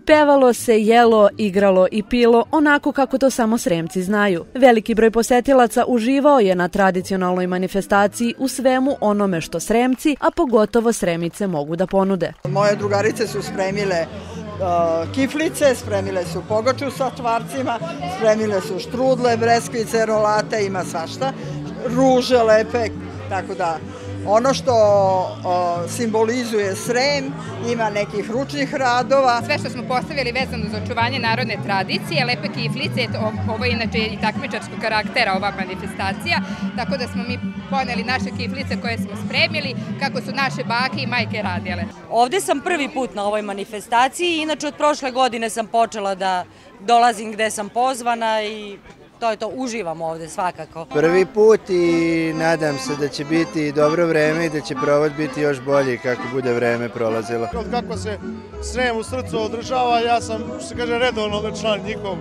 Pevalo se, jelo, igralo i pilo onako kako to samo Sremci znaju. Veliki broj posetilaca uživao je na tradicionalnoj manifestaciji u svemu onome što Sremci, a pogotovo Sremice mogu da ponude. Moje drugarice su spremile kiflice, spremile su pogaču sa čvarcima, spremile su štrudle, breskvice, rolate, ima svašta, ruže lepe, tako da ono što simbolizuje Srem, ima nekih ručnih radova. Sve što smo postavili vezano za očuvanje narodne tradicije, lepe kiflice, ovo je inače i takmičarskog karaktera ova manifestacija, tako da smo mi poneli naše kiflice koje smo spremili, kako su naše bake i majke radile. Ovde sam prvi put na ovoj manifestaciji, inače od prošle godine sam počela da dolazim gde sam pozvana i to, uživam ovde svakako. Prvi put i nadam se da će biti dobro vreme i da će provod biti još bolji kako bude vreme prolazilo. Kako se Srem u srcu održava, ja sam, što se kaže, redovno član njihov.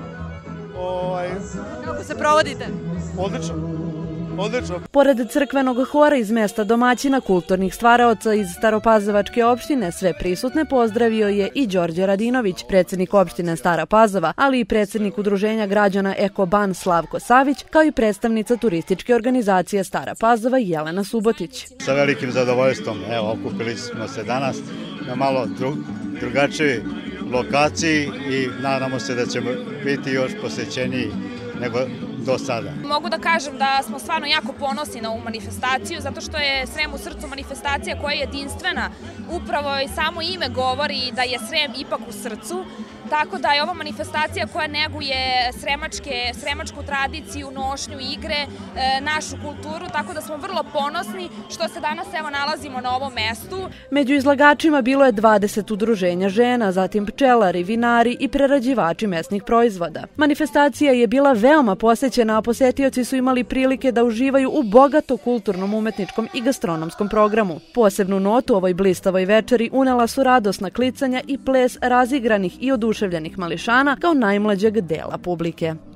Kako se provodite? Odlično. Pored crkvenog hora iz mesta domaćina kulturnih stvaraoca iz Staropazovačke opštine, sve prisutne pozdravio je i Đorđe Radinović, predsjednik opštine Stara Pazova, ali i predsjednik udruženja građana Ekoban Slavko Savić, kao i predstavnica turističke organizacije Stara Pazova Jelena Subotić. Sa velikim zadovoljstvom, evo, okupili smo se danas na malo drugačijoj lokaciji i nadamo se da ćemo biti još posjećeniji nego do sada. Mogu da kažem da smo stvarno jako ponosni na ovu manifestaciju, zato što je Srem u srcu manifestacija koja je jedinstvena. Upravo i samo ime govori da je Srem ipak u srcu, tako da je ova manifestacija koja neguje sremačku tradiciju, nošnju, igre, našu kulturu, tako da smo vrlo ponosni što se danas evo nalazimo na ovom mestu. Među izlagačima bilo je 20 udruženja žena, zatim pčelari, vinari i prerađivači mesnih proizvoda. Manifestacija je bila veoma posećena, a posetioci su imali prilike da uživaju u bogato kulturnom, umetničkom i gastronomskom programu. Posebnu notu ovoj blistavoj večeri unela su radosna klicanja i ples razigranih i oduševljenih mališana kao najmlađeg dela publike.